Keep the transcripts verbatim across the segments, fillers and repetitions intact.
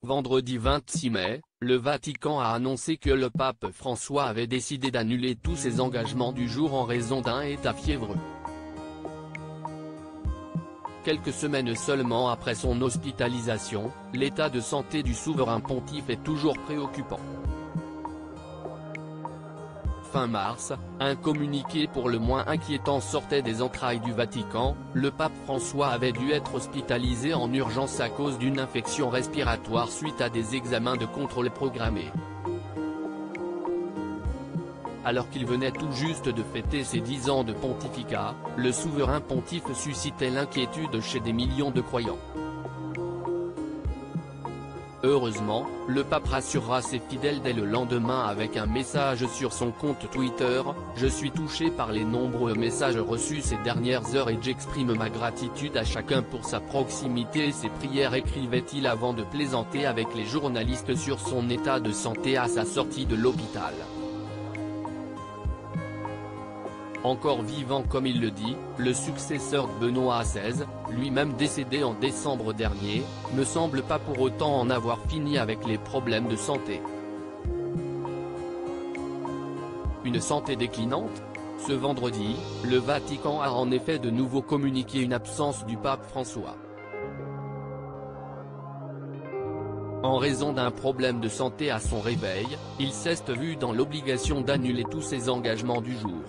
Vendredi vingt-six mai, le Vatican a annoncé que le pape François avait décidé d'annuler tous ses engagements du jour en raison d'un état fiévreux. Quelques semaines seulement après son hospitalisation, l'état de santé du souverain pontife est toujours préoccupant. Fin mars, un communiqué pour le moins inquiétant sortait des entrailles du Vatican. Le pape François avait dû être hospitalisé en urgence à cause d'une infection respiratoire suite à des examens de contrôle programmés. Alors qu'il venait tout juste de fêter ses dix ans de pontificat, le souverain pontife suscitait l'inquiétude chez des millions de croyants. Heureusement, le pape rassurera ses fidèles dès le lendemain avec un message sur son compte Twitter: « Je suis touché par les nombreux messages reçus ces dernières heures et j'exprime ma gratitude à chacun pour sa proximité et ses prières », écrivait-il avant de plaisanter avec les journalistes sur son état de santé à sa sortie de l'hôpital. Encore vivant comme il le dit, le successeur de Benoît seize, lui-même décédé en décembre dernier, ne semble pas pour autant en avoir fini avec les problèmes de santé. Une santé déclinante ? Ce vendredi, le Vatican a en effet de nouveau communiqué une absence du pape François. En raison d'un problème de santé à son réveil, il s'est vu dans l'obligation d'annuler tous ses engagements du jour.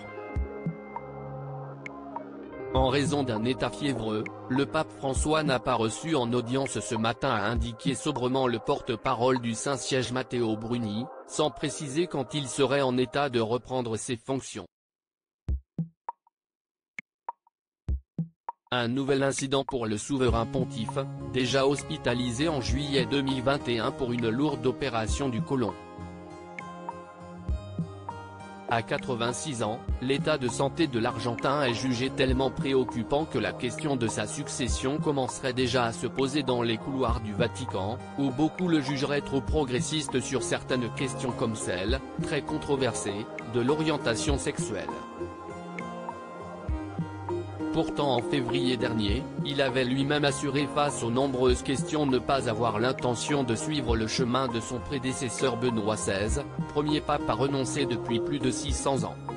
En raison d'un état fiévreux, le pape François n'a pas reçu en audience ce matin, a indiqué sobrement le porte-parole du Saint-Siège Matteo Bruni, sans préciser quand il serait en état de reprendre ses fonctions. Un nouvel incident pour le souverain pontife, déjà hospitalisé en juillet deux mille vingt et un pour une lourde opération du côlon. À quatre-vingt-six ans, l'état de santé de l'Argentin est jugé tellement préoccupant que la question de sa succession commencerait déjà à se poser dans les couloirs du Vatican, où beaucoup le jugeraient trop progressiste sur certaines questions comme celle, très controversée, de l'orientation sexuelle. Pourtant en février dernier, il avait lui-même assuré face aux nombreuses questions ne pas avoir l'intention de suivre le chemin de son prédécesseur Benoît seize, premier pape à renoncer depuis plus de six cents ans.